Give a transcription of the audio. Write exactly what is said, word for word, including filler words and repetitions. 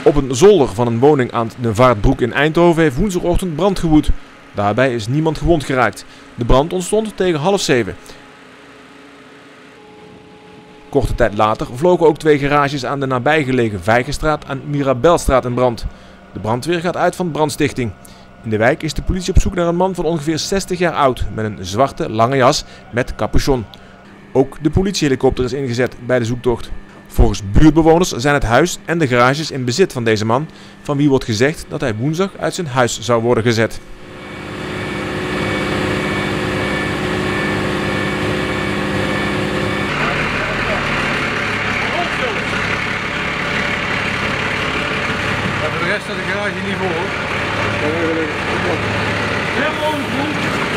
Op een zolder van een woning aan de Vaartbroek in Eindhoven heeft woensdagochtend brand gewoed. Daarbij is niemand gewond geraakt. De brand ontstond tegen half zeven. Korte tijd later vlogen ook twee garages aan de nabijgelegen Vijgenstraat en Mirabelstraat in brand. De brandweer gaat uit van brandstichting. In de wijk is de politie op zoek naar een man van ongeveer zestig jaar oud met een zwarte lange jas met capuchon. Ook de politiehelikopter is ingezet bij de zoektocht. Volgens buurtbewoners zijn het huis en de garages in bezit van deze man, van wie wordt gezegd dat hij woensdag uit zijn huis zou worden gezet. Voor de rest staat de garage niet vol. Helemaal goed.